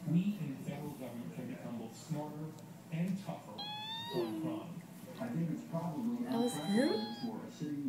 we in the federal government can become both smarter and tougher on crime. I think it's probably That was him? for a city